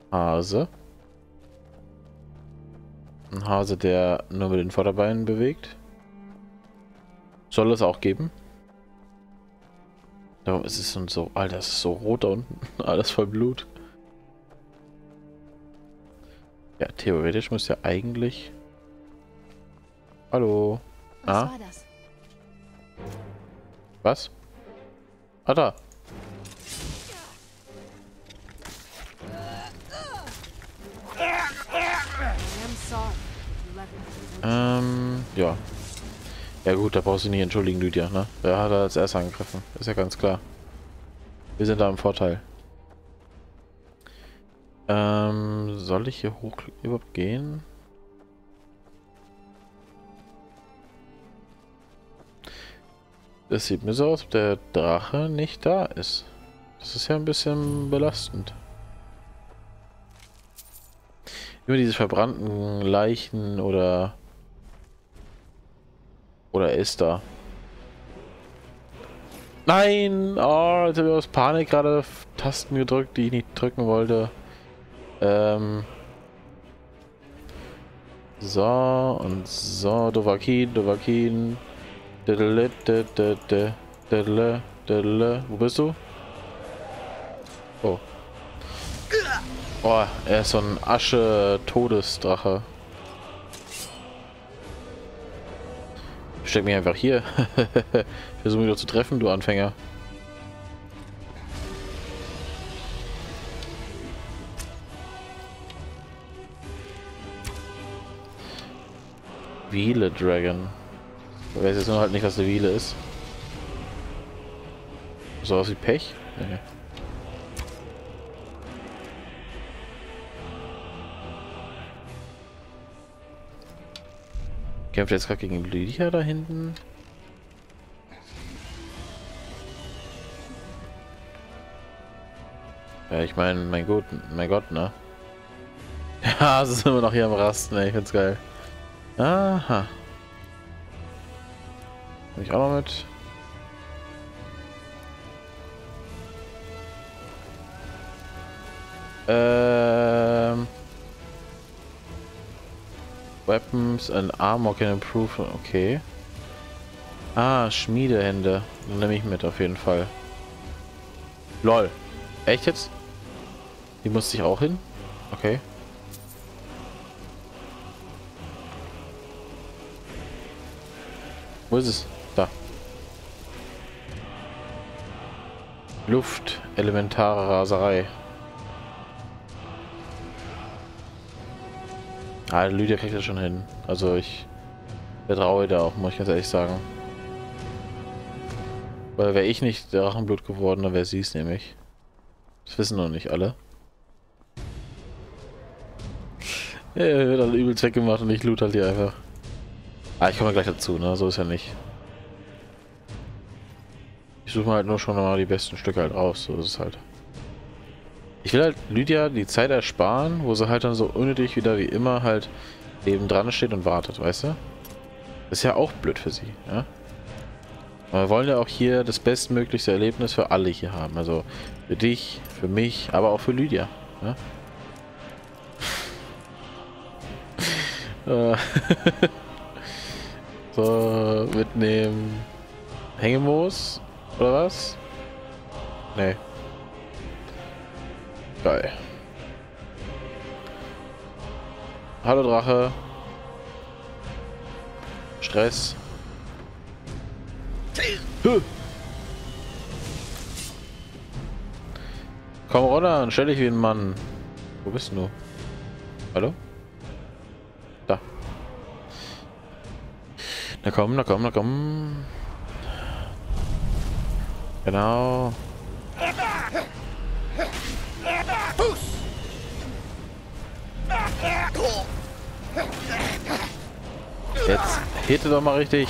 Hase. Ein Hase, der nur mit den Vorderbeinen bewegt. Soll es auch geben. Darum ist es so... Alter, es ist so rot da unten. Alles voll Blut. Ja, theoretisch müsste ja eigentlich... Hallo? Was Ah? war das? Was? Ah, da. I'm sorry. You let me. Ja. Ja gut, da brauchst du nicht entschuldigen, Lydia, ne? Wer hat da als erstes angegriffen? Ist ja ganz klar. Wir sind da im Vorteil. Soll ich hier hoch überhaupt gehen? Das sieht mir so aus, ob der Drache nicht da ist. Das ist ja ein bisschen belastend. Immer diese verbrannten Leichen oder er ist da. Nein! Oh, jetzt habe ich aus Panik gerade Tasten gedrückt, die ich nicht drücken wollte. So und so. Dovahkiin. Wo bist du? Oh. Oh, er ist so ein Asche-Todesdrache. Steck mich einfach hier. Versuche mich doch zu treffen, du Anfänger. Wiele Dragon. Ich weiß jetzt nur halt nicht, was eine Wiele ist. So aus wie Pech? Nee. Kämpft jetzt gerade gegen Lydia da hinten? Ja, ich meine, mein Gott, ne? Ja, es ist immer noch hier am Rasten, ey, ich find's geil. Aha. Nehme ich auch noch mit. Weapons and Armor can improve. Okay. Ah, Schmiedehände. Dann nehme ich mit auf jeden Fall. Lol. Echt jetzt? Die musste ich auch hin? Okay. Wo ist es? Da. Luft, elementare Raserei. Ah, Lydia kriegt das schon hin. Also ich vertraue da auch, muss ich ganz ehrlich sagen. Weil wäre ich nicht Drachenblut geworden, dann wäre sie es nämlich. Das wissen noch nicht alle. Ja, wird dann übelst weggemacht und ich loot halt hier einfach. Ah, ich komme gleich dazu, ne? So ist ja nicht. Ich suche mir halt nur schon mal die besten Stücke halt raus, so ist es halt. Ich will halt Lydia die Zeit ersparen, wo sie halt dann so unnötig wieder wie immer halt eben dran steht und wartet, weißt du? Das ist ja auch blöd für sie, ja? Aber wir wollen ja auch hier das bestmöglichste Erlebnis für alle hier haben. Also für dich, für mich, aber auch für Lydia. Ja? So, mitnehmen. Hängemoos? Oder was? Nee. Geil. Hallo Drache. Stress. Komm runter und stell dich wie ein Mann. Wo bist du? Hallo? Da. Na komm, na komm, na komm. Genau. Jetzt hitte doch mal richtig.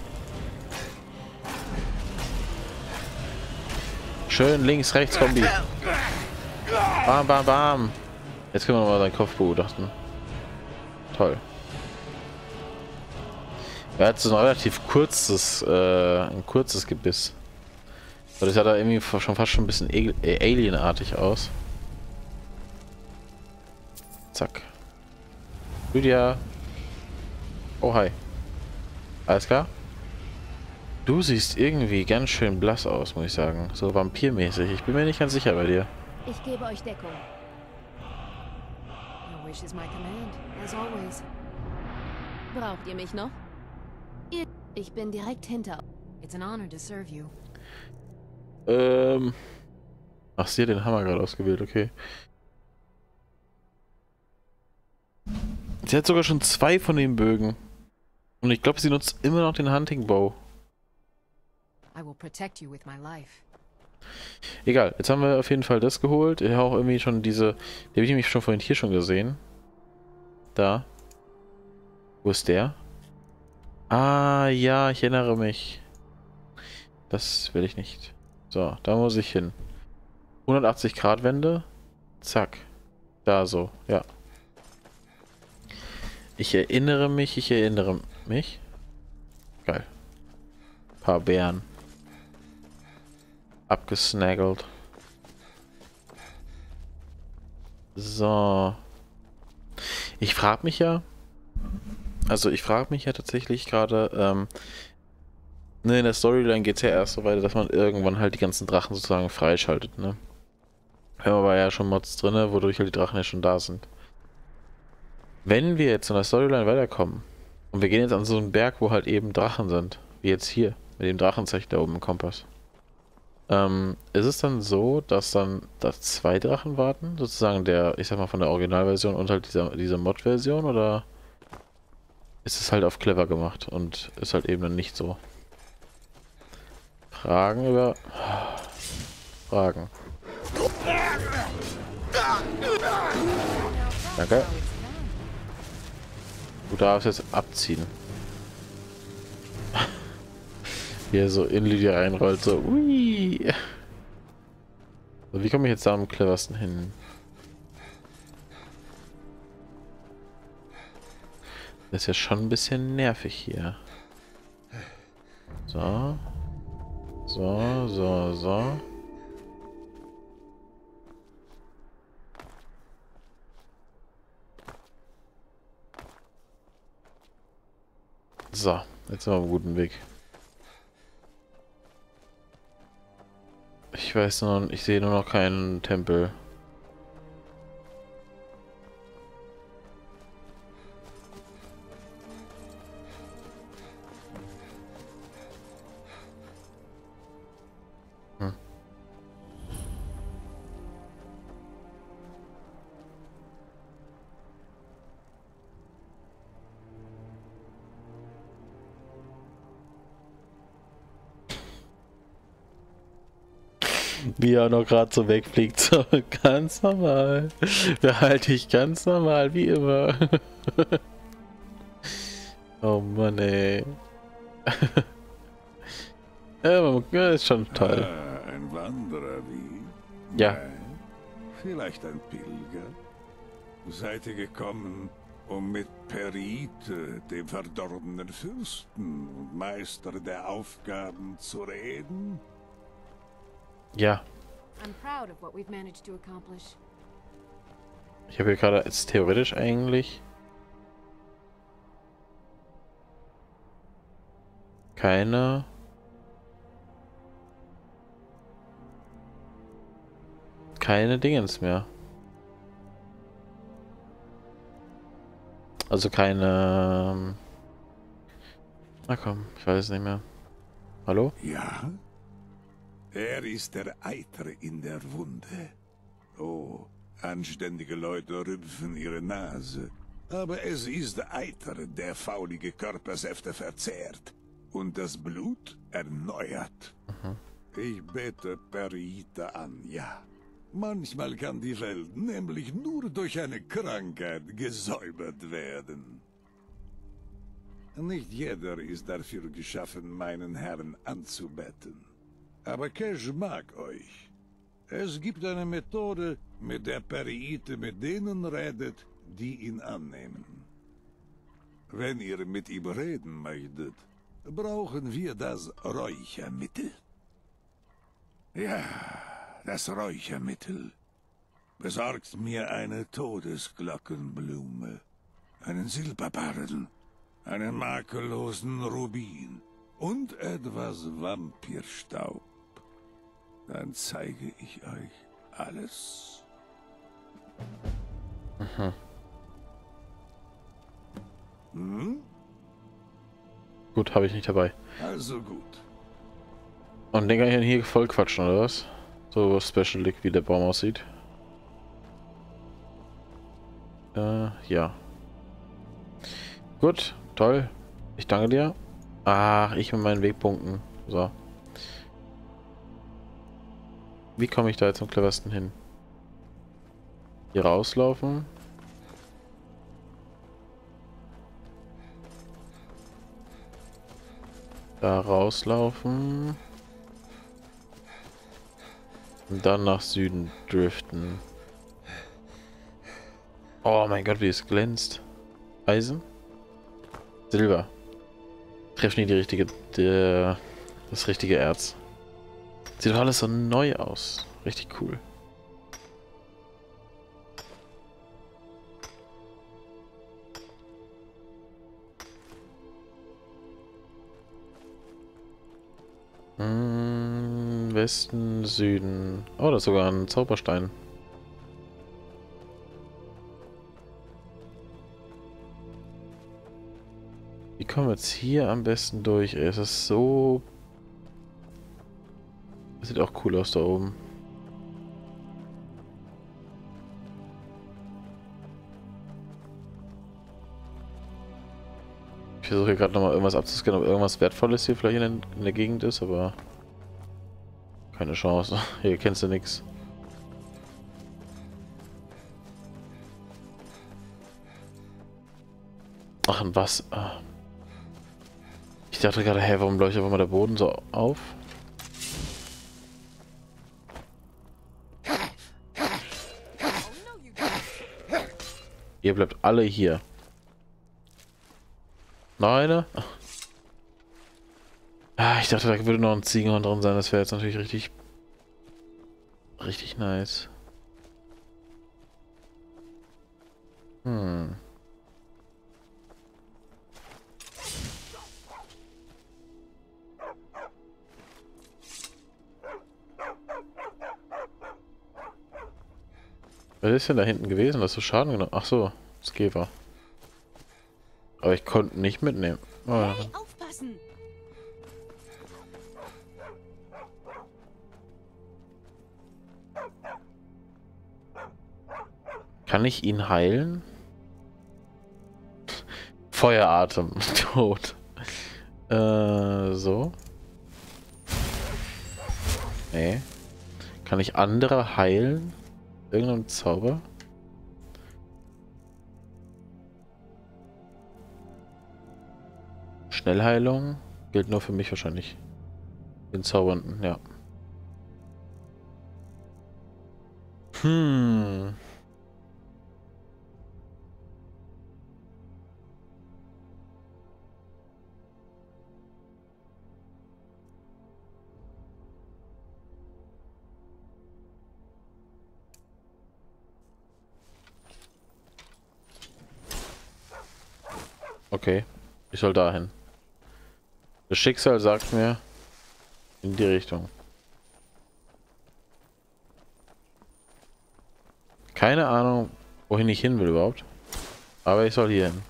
Schön links, rechts Kombi. Bam, bam, bam. Jetzt können wir mal seinen Kopf begutachten. Toll. Er hat so ein relativ kurzes, ein kurzes Gebiss. Das sah da irgendwie schon fast schon ein bisschen alienartig aus. Zack. Lydia. Oh, hi. Alles klar? Du siehst irgendwie ganz schön blass aus, muss ich sagen. So vampirmäßig. Ich bin mir nicht ganz sicher bei dir. Ich gebe euch Deckung. Your wish is my command, as always. Braucht ihr mich noch? Ich bin direkt hinter. It's an honor to serve you. Ach, sie hat den Hammer gerade ausgewählt, okay. Sie hat sogar schon 2 von den Bögen. Und ich glaube, sie nutzt immer noch den Hunting Bow. I will protect you with my life. Egal, jetzt haben wir auf jeden Fall das geholt. Ich habe auch irgendwie schon diese... Die habe ich nämlich schon vorhin hier schon gesehen. Da. Wo ist der? Ah, ja, ich erinnere mich. Das will ich nicht. So, da muss ich hin. 180 Grad Wende. Zack. Da so, ja. Ich erinnere mich, Geil. Paar Bären. Abgesnaggelt. So. Ich frage mich ja tatsächlich gerade, ne, in der Storyline geht es ja erst so weiter, dass man irgendwann halt die ganzen Drachen sozusagen freischaltet, ne? Wir haben aber ja schon Mods drin, wodurch halt die Drachen ja schon da sind. Wenn wir jetzt in der Storyline weiterkommen und wir gehen jetzt an so einen Berg, wo halt eben Drachen sind, wie jetzt hier, mit dem Drachenzeichen da oben im Kompass, ist es dann so, dass dann da 2 Drachen warten? Sozusagen der, ich sag mal, von der Originalversion und halt dieser Mod-Version, oder ist es halt auf clever gemacht und ist halt eben dann nicht so? Fragen über... Fragen. Danke. Du darfst jetzt abziehen. Wie er so in Lydia reinrollt, so ui. So, wie komme ich jetzt da am cleversten hin? Das ist ja schon ein bisschen nervig hier. So. So, so, so. So, jetzt sind wir auf einem guten Weg. Ich weiß noch, ich sehe nur noch keinen Tempel. Wie er noch gerade so wegfliegt, so ganz normal. Behalte ich ganz normal, wie immer. Oh Mann, ey. Ja, ist schon toll. Ah, ein Wanderer wie? Ja. Nein, vielleicht ein Pilger? Seid ihr gekommen, um mit Perite, dem verdorbenen Fürsten und Meister der Aufgaben, zu reden? Ja. I'm proud of what we've managed to accomplish. Ich habe hier gerade jetzt theoretisch eigentlich keine Dingens mehr. Also keine... Na komm, ich weiß es nicht mehr. Hallo? Ja? Er ist der Eitre in der Wunde. Oh, anständige Leute rümpfen ihre Nase. Aber es ist Eitre, der faulige Körpersäfte verzehrt und das Blut erneuert. Ich bete Perite an, ja. Manchmal kann die Welt nämlich nur durch eine Krankheit gesäubert werden. Nicht jeder ist dafür geschaffen, meinen Herrn anzubeten. Aber Kesh mag euch. Es gibt eine Methode, mit der Perite mit denen redet, die ihn annehmen. Wenn ihr mit ihm reden möchtet, brauchen wir das Räuchermittel. Ja, das Räuchermittel. Besorgt mir eine Todesglockenblume, einen Silberbarren, einen makellosen Rubin und etwas Vampirstaub. Dann zeige ich euch alles. Mhm. Hm? Gut, habe ich nicht dabei. Also gut. Und den kann ich dann hier voll quatschen, oder was? So Special Lick, wie der Baum aussieht. Ja. Gut, toll. Ich danke dir. Ach, ich mit meinen Wegpunkten. So. Wie komme ich da jetzt am cleversten hin? Hier rauslaufen. Da rauslaufen. Und dann nach Süden driften. Oh mein Gott, wie es glänzt. Eisen? Silber. Treffen nie das richtige Erz. Sieht doch alles so neu aus. Richtig cool. Westen, Süden. Oh, da ist sogar ein Zauberstein. Wie kommen wir jetzt hier am besten durch? Ey, es ist so... Das sieht auch cool aus da oben. Ich versuche hier gerade nochmal irgendwas abzuscannen, ob irgendwas Wertvolles hier vielleicht in der Gegend ist, aber... Keine Chance. Hier kennst du nichts. Ach, und was? Ah. Ich dachte gerade, hä, warum leuchtet auf einmal der Boden so auf? Ihr bleibt alle hier. Noch eine? Ah, ich dachte, da würde noch ein Ziegenhorn drin sein. Das wäre jetzt natürlich richtig nice. Hm. Was ist denn da hinten gewesen? Was so Schaden genommen? Ach so, das Käfer. Aber ich konnte nicht mitnehmen. Oh. Hey, aufpassen! Kann ich ihn heilen? Feueratem. Tot. So. Nee. Kann ich andere heilen? Irgendein Zauber? Schnellheilung? Gilt nur für mich wahrscheinlich. Den Zaubernden, ja. Hm. Okay, ich soll dahin. Das Schicksal sagt mir in die Richtung. Keine Ahnung, wohin ich hin will überhaupt. Aber ich soll hier hin.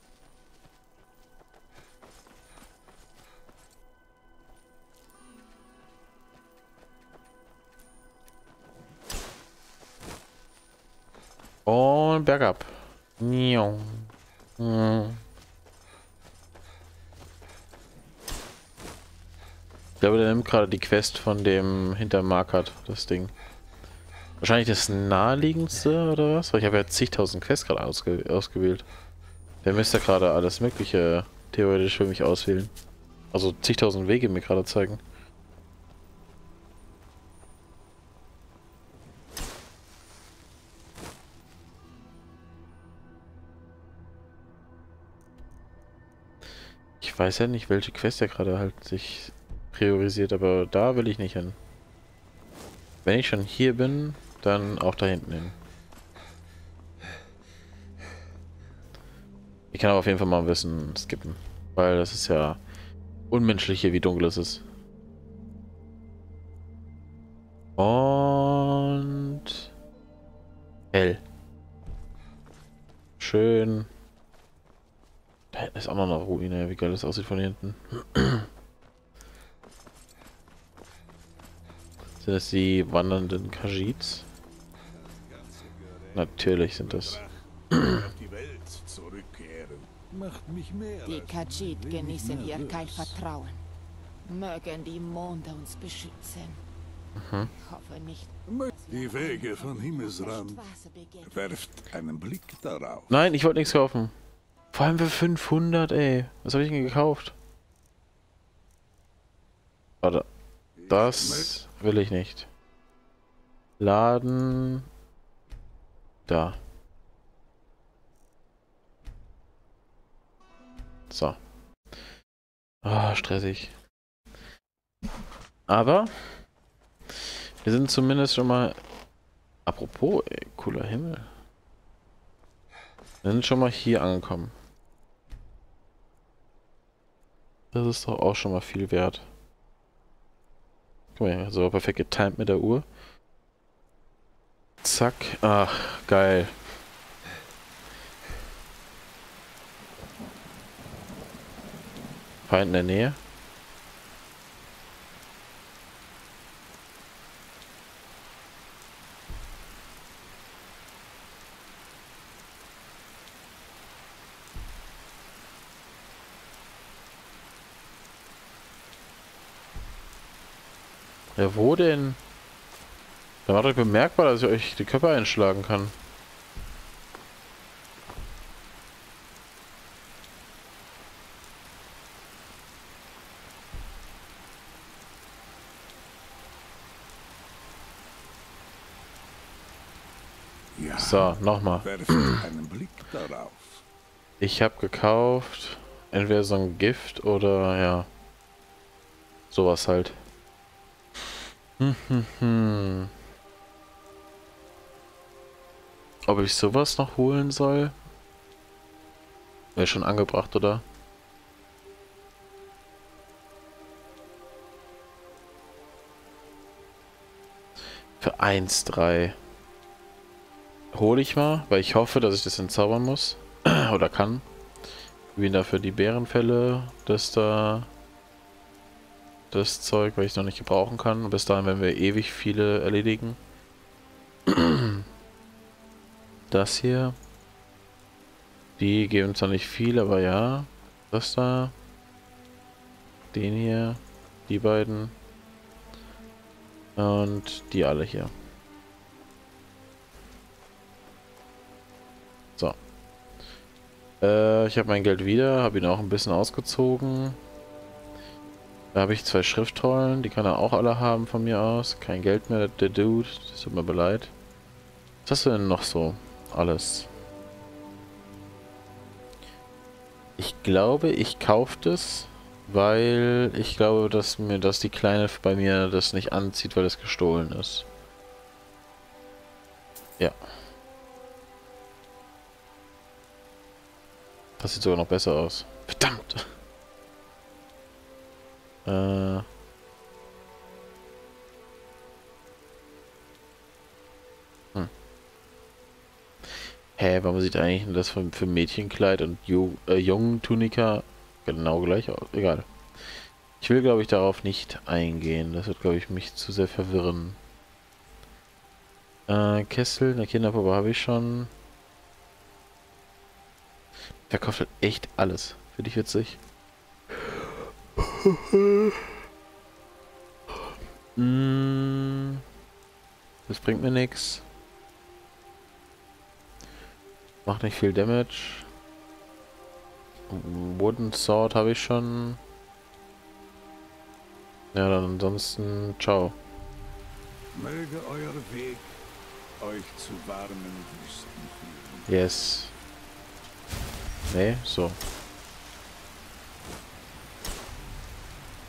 Und bergab. Niong. Hm. Ich glaube, der nimmt gerade die Quest von dem hinter Markert, das Ding. Wahrscheinlich das naheliegendste oder was? Weil ich habe ja zigtausend Quests gerade ausgewählt. Der müsste gerade alles Mögliche theoretisch für mich auswählen. Also zigtausend Wege mir gerade zeigen. Ich weiß ja nicht, welche Quest er gerade halt sich priorisiert, aber da will ich nicht hin. Wenn ich schon hier bin, dann auch da hinten hin. Ich kann aber auf jeden Fall mal ein bisschen skippen, weil das ist ja unmenschlich hier, wie dunkel es ist. Und hell. Schön. Da hinten ist auch noch eine Ruine, wie geil das aussieht von hier hinten. Sind das die wandernden Khajiits? Natürlich sind das. Auf die Welt zurückkehren. Macht mich mehr Die als Khajiit ein wenig genießen hier kein nervös. Vertrauen. Mögen die Monde uns beschützen. Mhm. Ich hoffe nicht. Die Wege von Himmelsrand. Straße begegnen. Werft einen Blick darauf. Nein, ich wollte nichts kaufen. Vor allem für 500, ey. Was habe ich denn gekauft? Warte. Das will ich nicht. Laden. Da. So. Ah, stressig. Aber wir sind zumindest schon mal. Apropos, ey, cooler Himmel. Wir sind schon mal hier angekommen. Das ist doch auch schon mal viel wert. Guck mal, so perfekt getimed mit der Uhr. Zack. Ach, geil. Feind in der Nähe. Ja, wo denn? Da war doch bemerkbar, dass ich euch die Köpfe einschlagen kann. Ja, So, nochmal. werft einen Blick darauf. Ich habe gekauft entweder so ein Gift oder ja sowas halt. Ob ich sowas noch holen soll? Wäre schon angebracht, oder? Für 1,3 hole ich mal, weil ich hoffe, dass ich das entzaubern muss. Oder kann. Wie dafür die Bärenfälle, das da. Das Zeug, weil ich noch nicht gebrauchen kann. Bis dahin werden wir ewig viele erledigen. Das hier. Die geben zwar nicht viel, aber ja. Das da. Den hier. Die beiden. Und die alle hier. So. Ich habe mein Geld wieder. Habe ihn auch ein bisschen ausgezogen. Da habe ich 2 Schriftrollen. Die kann er auch alle haben von mir aus. Kein Geld mehr, der Dude. Das tut mir leid. Was hast du denn noch so? Alles. Ich glaube, ich kaufe das, weil ich glaube, dass die Kleine bei mir das nicht anzieht, weil es gestohlen ist. Ja. Das sieht sogar noch besser aus. Verdammt! Hä, warum sieht eigentlich das für Mädchenkleid und Jungen-Tunika genau gleich aus? Egal. Ich will, glaube ich, darauf nicht eingehen. Das wird, glaube ich, mich zu sehr verwirren. Kessel, eine Kinderpuppe habe ich schon. Verkauft halt echt alles. Finde ich witzig. Das bringt mir nichts. Macht nicht viel Damage. Wooden Sword habe ich schon. Ja, dann ansonsten ciao. Möge euer Weg euch zu warmen Wüsten führen. Yes. Nee, so.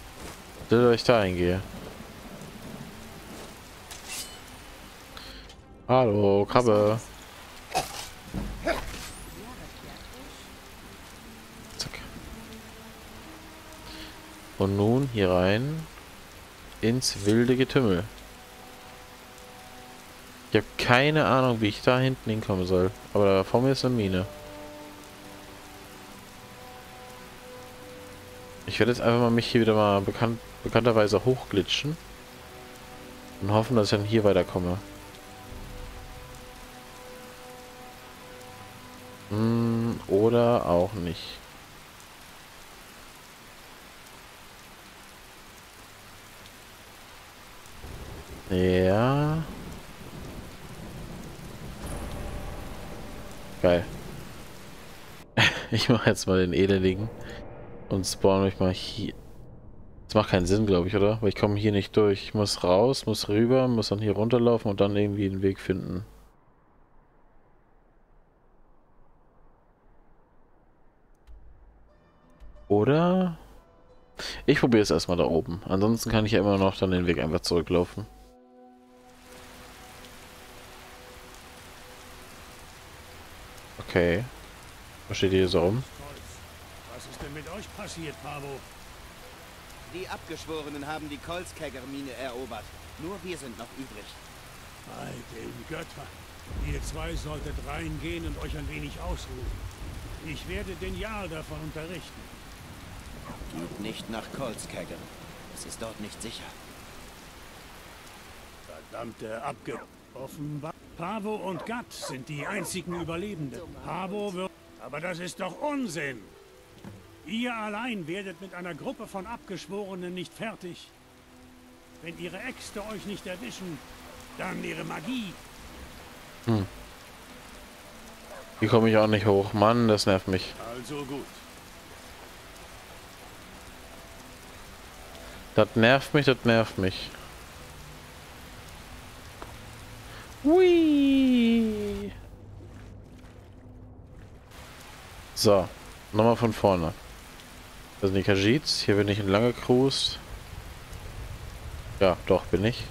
Dass ich da hingehe. Hallo, Krabbe. Zack. Und nun hier rein ins wilde Getümmel. Ich habe keine Ahnung, wie ich da hinten hinkommen soll. Aber da vor mir ist eine Mine. Ich werde jetzt einfach mal mich hier wieder mal bekannterweise hochglitschen. Und hoffen, dass ich dann hier weiterkomme. Oder auch nicht. Ja. Geil. Ich mache jetzt mal den Elendigen und spawn mich mal hier. Das macht keinen Sinn, glaube ich, oder? Weil ich komme hier nicht durch. Ich muss raus, muss rüber, muss dann hier runterlaufen und dann irgendwie einen Weg finden. Oder? Ich probiere es erstmal da oben. Ansonsten kann ich ja immer noch dann den Weg einfach zurücklaufen. Okay. Was steht hier so rum? Was ist denn mit euch passiert, Pavo? Die Abgeschworenen haben die Kolskegger-Mine erobert. Nur wir sind noch übrig. Bei den Göttern. Ihr zwei solltet reingehen und euch ein wenig ausruhen. Ich werde den Jarl davon unterrichten. Und nicht nach Kolskegger. Es ist dort nicht sicher. Verdammte Offenbar. Pavo und Gatt sind die einzigen Überlebenden. Pavo wird... Aber das ist doch Unsinn! Ihr allein werdet mit einer Gruppe von Abgeschworenen nicht fertig. Wenn ihre Äxte euch nicht erwischen, dann ihre Magie. Hier komme ich auch nicht hoch. Mann, das nervt mich. Also gut. Das nervt mich, das nervt mich. Hui. So, nochmal von vorne. Das sind die Khajiits. Hier bin ich entlang gecruised. Ja, doch, bin ich.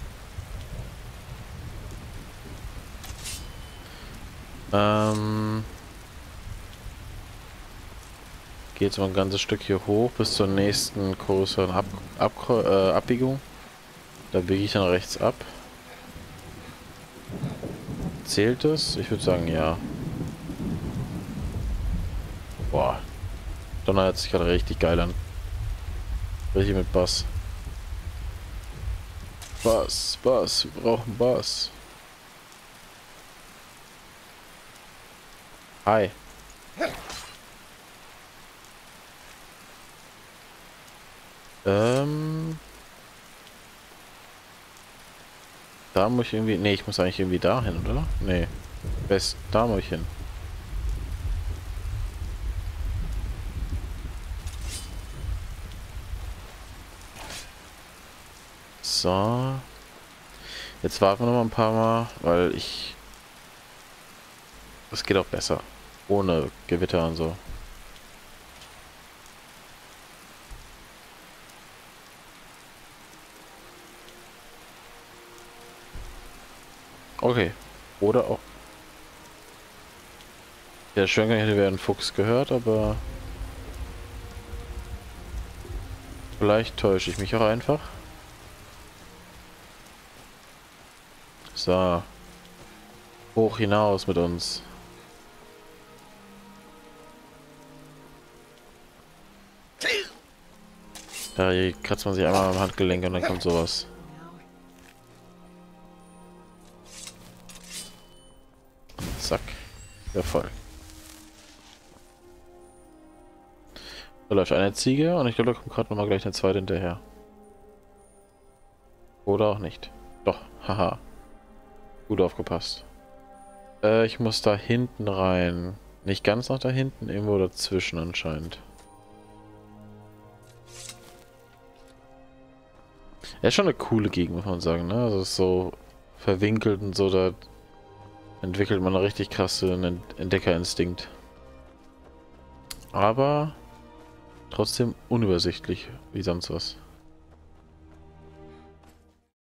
Geht jetzt mal ein ganzes Stück hier hoch bis zur nächsten größeren Abbiegung. Da biege ich dann rechts ab. Zählt es? Ich würde sagen, ja. Boah. Donner hört sich gerade richtig geil an. Richtig mit Bass. Bass, Bass. Wir brauchen Bass. Hi. Da muss ich irgendwie... Nee, ich muss eigentlich irgendwie dahin, oder? Nee. Da muss ich hin. So. Jetzt warten wir noch mal ein paar Mal, weil ich... Das geht auch besser. Ohne Gewitter und so. Okay. Oder auch... Ja, schon hätte wir einen Fuchs gehört, aber... Vielleicht täusche ich mich auch einfach. So. Hoch hinaus mit uns. Da kratzt man sich einmal am Handgelenk und dann kommt sowas. Zack. Ja, voll. Da läuft eine Ziege und ich glaube, da kommt gerade nochmal gleich eine zweite hinterher. Oder auch nicht. Doch, haha. Gut aufgepasst. Ich muss da hinten rein. Nicht ganz nach da hinten, irgendwo dazwischen anscheinend. Ja, ist schon eine coole Gegend, muss man sagen, ne? Also ist so verwinkelt und so, da entwickelt man einen richtig krassen Entdeckerinstinkt. Aber trotzdem unübersichtlich, wie sonst was.